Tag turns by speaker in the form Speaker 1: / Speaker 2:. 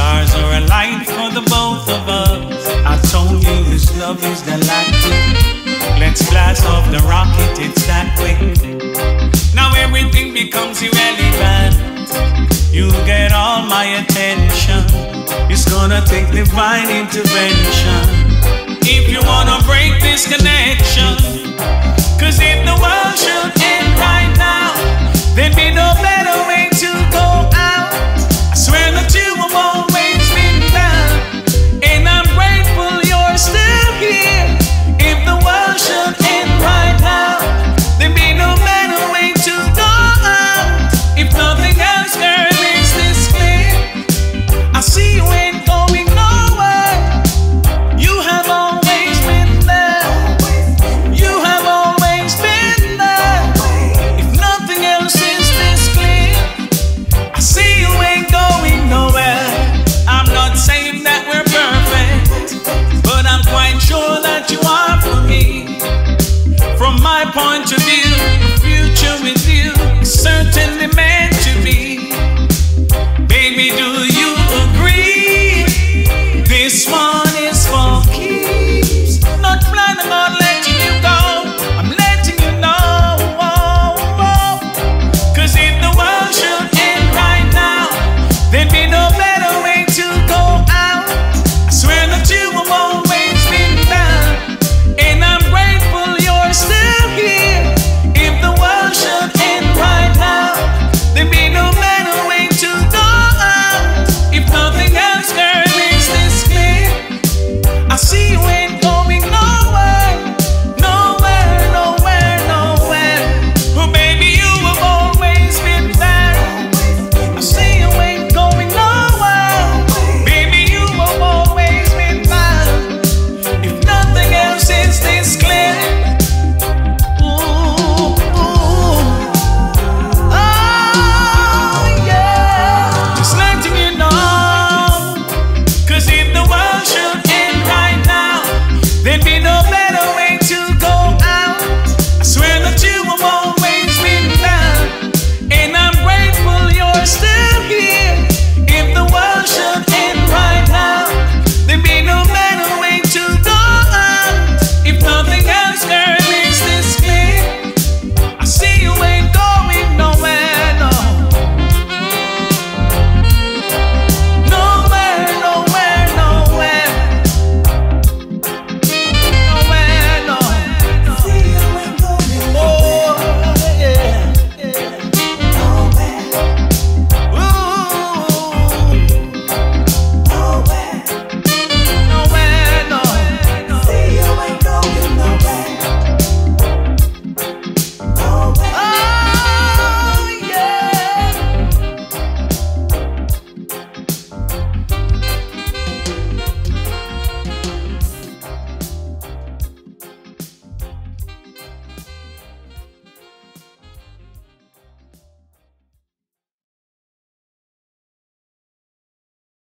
Speaker 1: stars are aligned for the both of us. I told you this love is the light. Let's blast off the rocket, it's that quick. Now everything becomes irrelevant. You get all my attention. It's gonna take divine intervention if you wanna break this connection. Cause if the world should end right now,